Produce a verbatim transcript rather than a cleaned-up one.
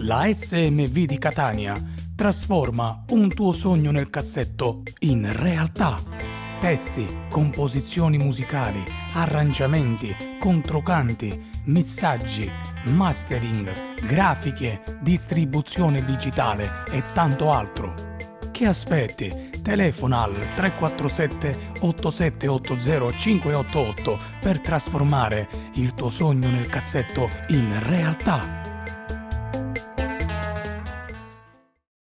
La S M V di Catania trasforma un tuo sogno nel cassetto in realtà. Testi, composizioni musicali, arrangiamenti, controcanti, messaggi, mastering, grafiche, distribuzione digitale e tanto altro. Che aspetti? Telefona al tre quattro sette otto sette otto zero cinque otto otto per trasformare il tuo sogno nel cassetto in realtà.